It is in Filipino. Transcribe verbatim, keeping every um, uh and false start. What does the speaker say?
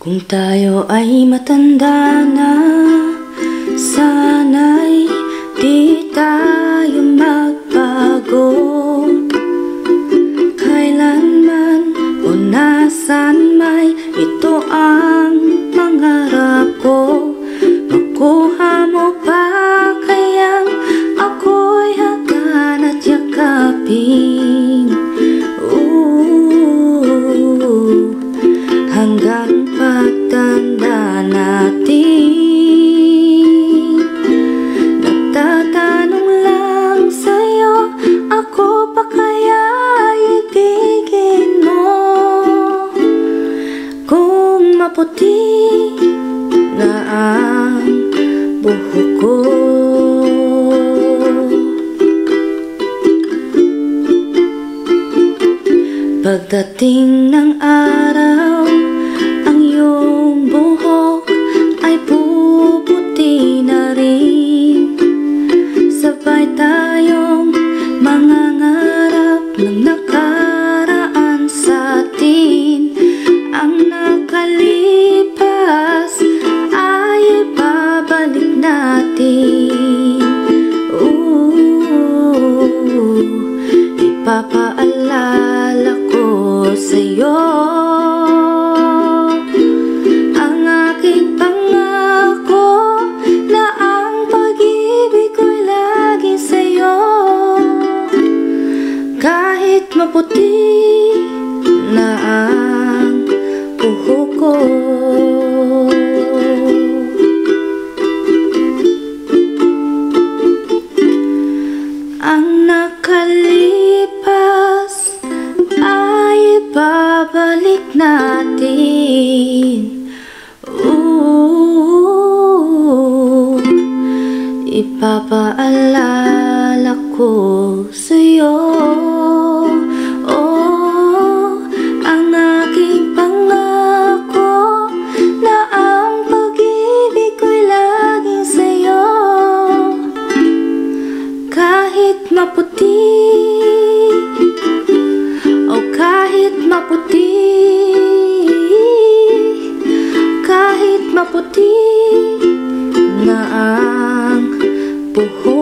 Kung tayo ay matanda na, sana'y di tayo magbago. Kailanman o nasan may, ito ang pangarap ko. Makuha mo pa kayang ako'y hagan at yakapin, Ooh, hanggang pagtanda natin. Nagtatanong lang sa'yo, ako pa kaya ibigin mo? Kung maputi na ang buhok ko, pagdating ng araw, ang iyong buhok ay puputi na rin. Sabay tayong mangangarap ng nakaraan sa atin. Ang nakalipas ay ibabalik natin. Ooh, ipapaalala ko sa'yo ang aking pangako na ang pag-ibig ko'y lagi sa'yo. Kahit maputi na ang buhok ko, ang nakalipas ay babalik natin. Ooh, ipapaalala ko sa'yo, oh, ang aking pangako na ang pag-ibig ko'y laging sa'yo. Kahit maputi, oh kahit maputi, kahit maputi na ang buhok